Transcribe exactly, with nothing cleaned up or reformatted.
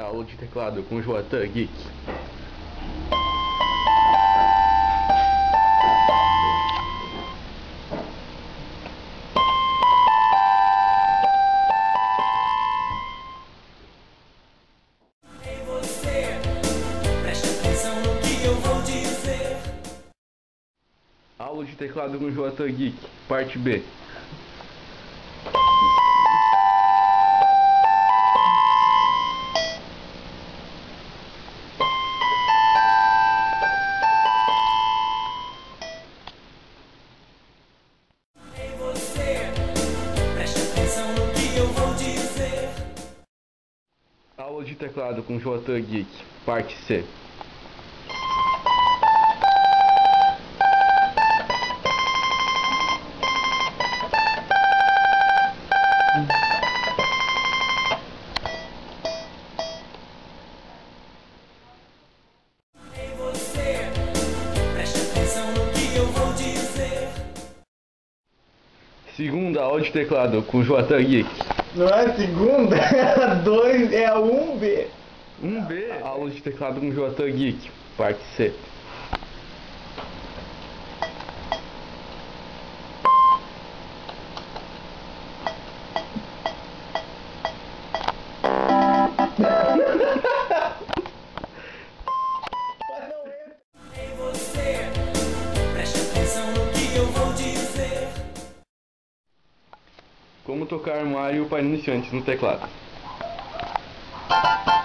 Aula de teclado com Joatan Geek. Aula de teclado com Joatan Geek, parte B. Aula de teclado com Joatan Geek, parte C. Segunda aula de teclado com Joatan Geek. Não é a segunda, é a dois, é a um B. um B. Aula de teclado com Joatan Geek, parte C. Como tocar Mario para iniciantes no teclado.